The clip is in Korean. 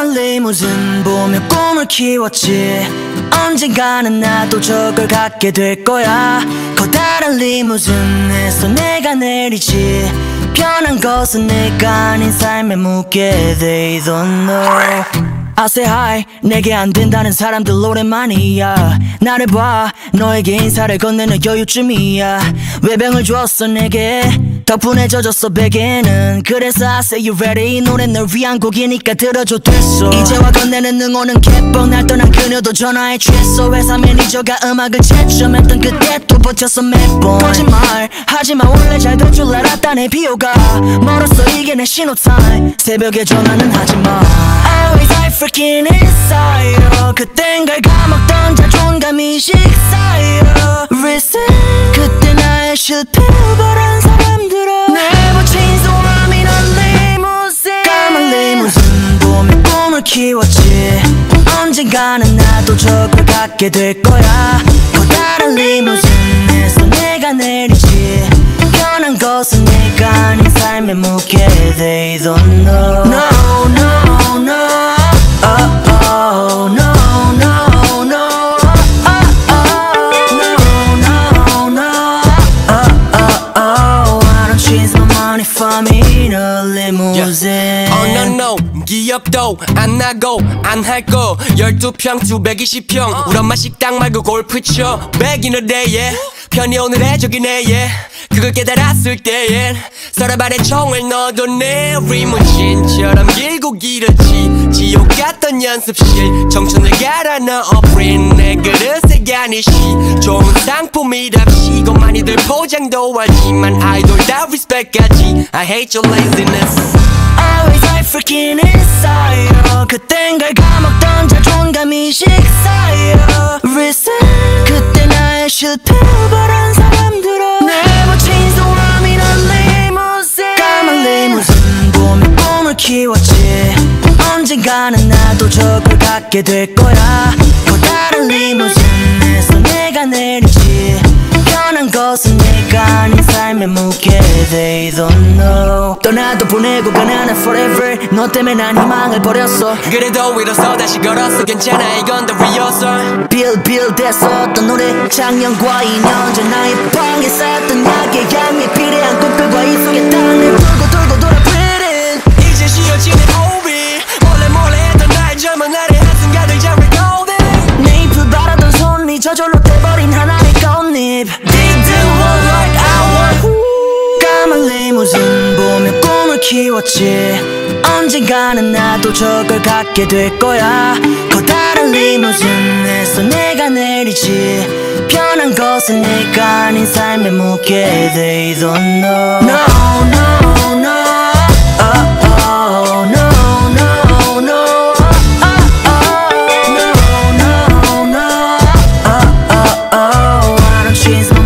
까만 리무진 보며 꿈을 키웠지. 언젠가는 나도 저걸 갖게 될 거야. 커다란 리무진에서 내가 내리지. 편한 것은 내가 아닌 삶의 무게. They don't know. I say hi, 내게 안 된다는 사람들 오랜만이야. 나를 봐, 너에게 인사를 건네는 여유쯤이야. 외병을 줬어 내게, 덕분에 젖었어 베개는. 그래서 I say you ready, 이 노래 널 위한 곡이니까 들어줘 됐어. 이제와 건네는 응원은 개뻥. 날 떠난 그녀도 전화에 취했어. 회사 매니저가 음악을 채점했던 그때 또 버텼어 매번. 거짓말 하지마, 원래 잘 될 줄 알았다네. 비호가 멀었어, 이게 내 신호타임. 새벽에 전화는 하지마. Always I freaking inside. 그땐 걸 까먹던 자존감이 식사여. Reset. 그때 나의 실패를 바란 사람들아. Never change the one in a limousine. 까만 리무진 보며 꿈을 키웠지. 언젠가는 나도 저걸 갖게 될 거야. 커다란 리무진에서 내가 내리지. 편한 것은 내가 아닌 삶의 무게. They don't know. No, no, no. Oh, oh, no, no, no. Oh, oh, no, no, no. Oh, oh, oh. I don't chase my money for me in a limousine. Oh no no, 기억도 안 나고 안 할 거. 12평 220평 우리 엄마 식당 말고 골프 쳐. Back in the day, yeah. 편히 오늘의 적이네, yeah. 그걸 깨달았을 때엔 서랍 안에 총을 넣어도 내 리무진처럼 길고 길었지. 지옥 같던 연습실 청춘을 갈아 넣어 print. 내 그릇에 가니시 좋은 상품이랍시고 많이들 포장도 하지만 아이돌 다 respect까지. I hate your laziness. Always I freaking inside. 그땐 걸 까먹던 자존감이 식사여. Reset. 그때 나의 실패를 바란 사람들아. Never change the one in a limousine. 까만 리무진 보며 꿈을 키웠지. 언젠가는 나도 저걸 갖게 될 거야. 커다란 리무진에서 내가 내리지. 편한 것은 내가 아닌 삶의 무게. They don't know. 떠나도 보내고 가나는 forever. 너 때문에 난 희망을 버렸어. 그래도 일어서 다시 걸었어. 괜찮아, 이건 다 rehearsal. Build 됐었던 노래 작년과 2년 전 나의 방에 쌓였던 약의 향에 비례한 꽃들과 이 속에 땅을 돌고 돌아 pretty. 이제 쉬어지는 오비. 몰래 했던 나의 젊은 날의 한순간을 잡을 golden. 내 잎을 바라던 손이 저절로 떼버린 하나의 꽃잎. They do like I want. 까만 리무진 보며 꿈을 키웠지. 언젠가는 나도 저걸 갖게 될 거야. 커다란 리무진에서 내가 내리지. 편한 것은 내가 아닌 삶의 무게. They don't know. No, no, no. Oh, oh, no, no, no. Oh, oh, no, no, no. Oh, oh, oh. I don't chase my